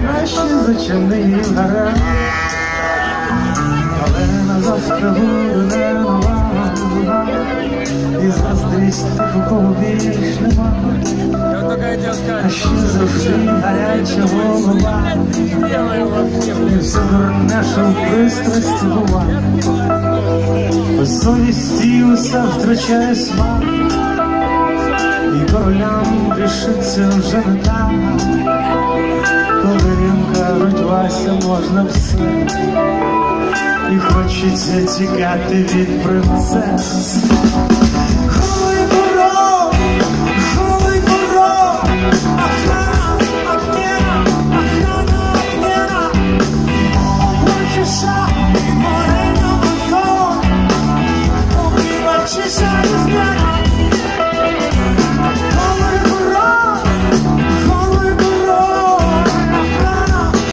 краще зачини гора, але на завтра буде не нова, і заздрість тих, у кого більш нема, а ще завжди гаряча голова, і все дурне, що в пристрасті бува, без совісті усе втрачає смак, і королям рішиться вже не так, коли їм кажуть, Вася, можна все, і хочеться тікати від принцес.